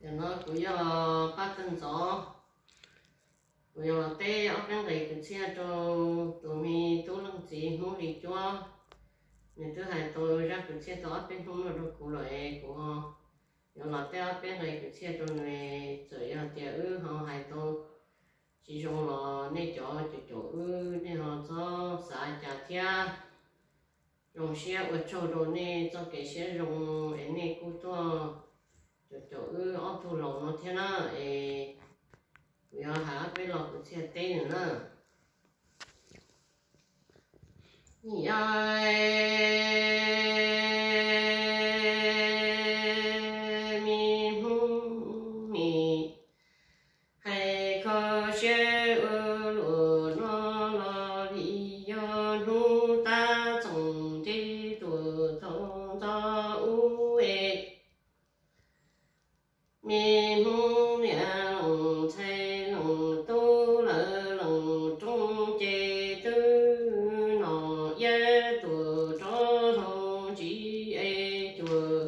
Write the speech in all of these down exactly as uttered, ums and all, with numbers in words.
thì nó cũng do ba tân gió cũng do tê ở bên này cũng xe cho tụi mình tôi làm gì không đi cho nên thứ hai tôi ra cũng xe đó bên không nó được cụ loại của họ do là tê ở bên này cũng xe cho này rồi giờ thì ư họ hay tôi chỉ dùng là nên cho cho chỗ ư nên họ cho xả chả thia dùng xe ở chỗ đồ này cho cái xe dùng cái này cũng to chỗ chỗ ư ở thu lồng nó thế nào ấy bây giờ hả cái lồng cũng xe tên nữa nhai mi hu mi hay có xe ư lúa nó lo đi cho nu ta trồng đi tuổi thọ cho u ê mi hu nhà lòng thay lòng tu lỡ lòng trong chế tư nó ye tuổi cho thông chỉ ê chùa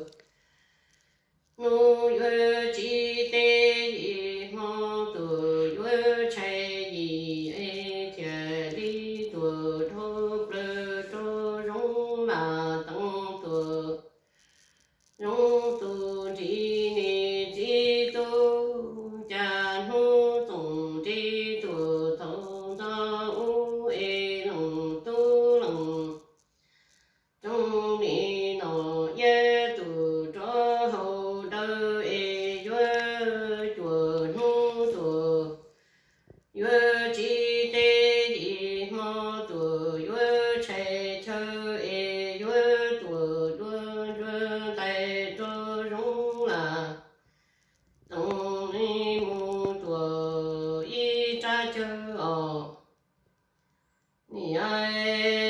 nu ye chỉ tê gì ho tuổi ye chạy gì ê chè đi tuổi thô bơ cho rong mà tăng tuổi rong tu chỉ ni chỉ tu cha nu tổng chỉ tu thâu cho u ê lòng tu lòng trong ni nó ye tu cho hậu đơ ê yue chùa nu tu yue chỉ tê gì mo tu yue chạy chơi ê yue tu yue yue tay cho rong là tổng ni mu tu y cha chơi ở ni ai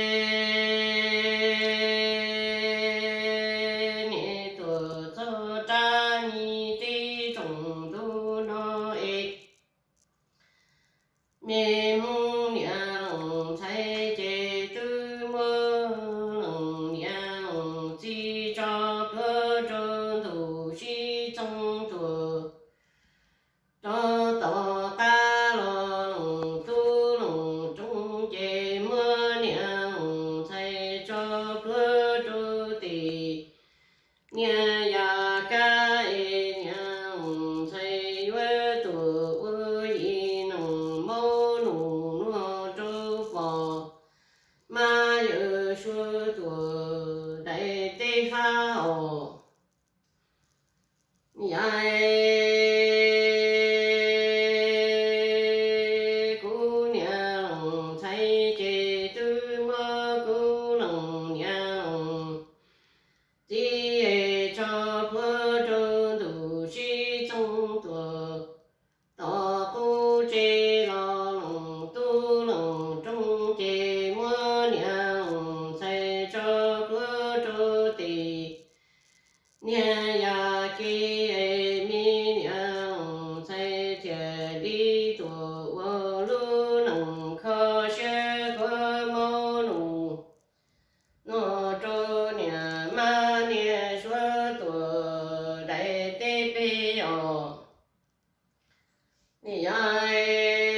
ni tu cho cha ni ti trồng tu nó ê mi mu nhà lòng thay chế tư mơ lòng nhà lòng chi cho cơ trơn thủ chi trong chùa cho tỏ ta lòng tu lòng trong chế mơ nhà lòng thay cho cơ trơn tì nhà ya ca ê nhà lòng thay quê tu ư y lòng mô nụ nó trô phò ma yu shu tu đại tê ha ồ nhai cú nhà lòng thay chế tư mơ cú lòng nhà lòng chỉ ê cho phơ trơn tu chi trong tuờ tỏ tu chế lo lòng tu lòng trong chế mơ nhà lòng thay cho phơ trơ tì nhà ya ki ê mi nhà lòng thay chế đi tuờ vơ lưu lòng khơ xe khơ mô nụ nó trơ nhà ma nhà xua tuờ đại tê bê ồ ni ai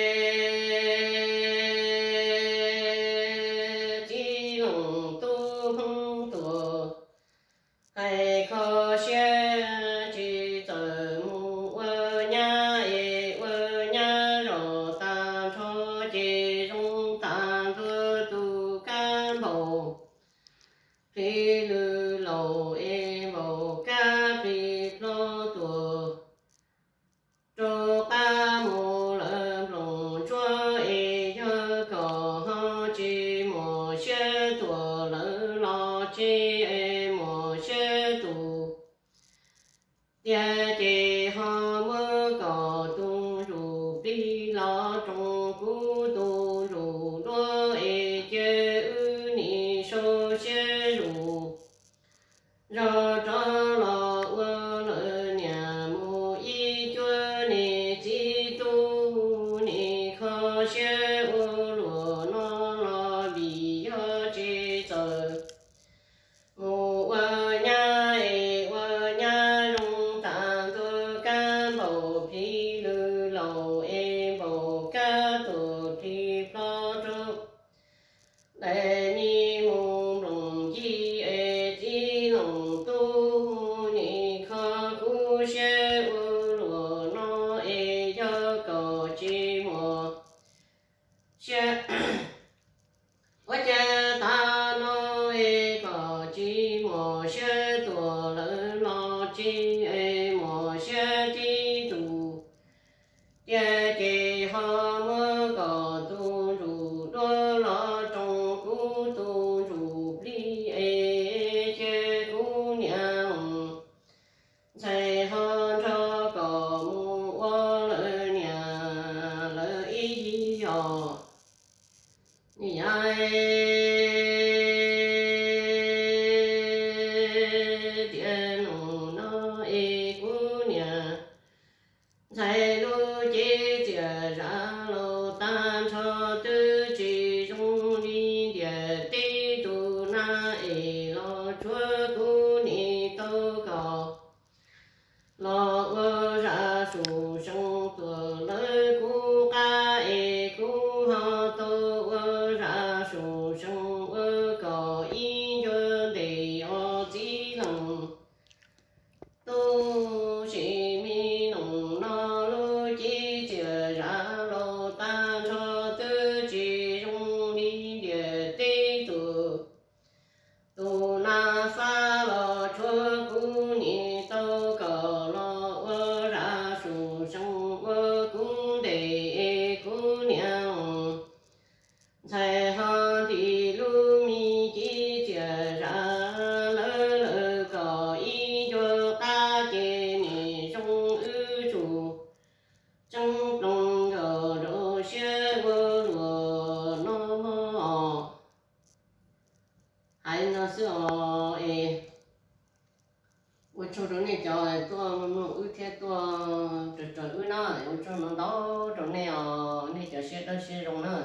chỉ lòng tu không tu hay khó xe chỉ tự mu ơ nhà ê ơ nhà rồi ta cho chỉ rong ta thưa tu can bầu phi lư lầu ê bầu ca phi lo tu cho ba mô lợm lòng cho ê nhớ cỏ ho chi mô xe tùa lỡ lo chi ê mô xe tù tia chê ho mơ cỏ tu rù bi lo trong cú tu rù đua ê chê ư ni sô xe rù rồi cho lo ơ lỡ nhà mô y chua ni chi tu ni khó xe ơ lùa nó lo bì yo chi giờ mô ơ nhà ê ơ nhà rung tàn cơ ca ê mô xe tí tù địa kỳ hà mơ gà tu rù đô la trong cú tu rù li ê chế cú nhang chạy hơn cho cò mu qua lời nhà lời ý dò nhai tiền nó ê cú nhà chạy lu chế chia ra lô tan cho tư chỉ trong đi địa tê tu na ê lo chúa cú ni tô cầu lo ơ ra su sông tuờ lời cú ca ê cú ha tô ơ ra su sông ơ cầu y cho đề o chỉ lòng tu sĩ mi nồng no lu chi chia ra lô ta cho tư chỉ trong đi địa tê tu tu na pha lo chúa cú ni tô cầu lo ơ ra su sông ơ cung đề cú nhang chạy hà thì lu mi chi chia ra lơ lơ cầu ý cho ta chế ni trong ư chủ trong lòng gờ đồ xe vơ lùa nó mò hay nó sửa ê我做着那叫做我有天做这这有那我做那到着那样那叫写到写中那